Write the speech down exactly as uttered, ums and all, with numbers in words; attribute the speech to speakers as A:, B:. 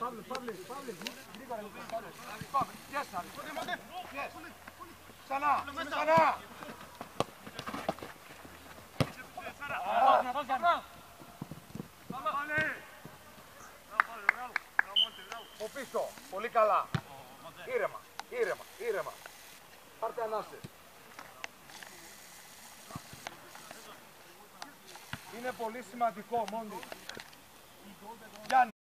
A: Παύλε, Παύλε, Παύλε, γρήγορα, Παύλε.
B: Πάμε, yes, yes. Ξανά, ξανά. Από πίσω, πολύ καλά. Ήρεμα, ήρεμα, ήρεμα. Πάρτε ανάσες. Είναι πολύ σημαντικό, Μόντι. Γιάννη.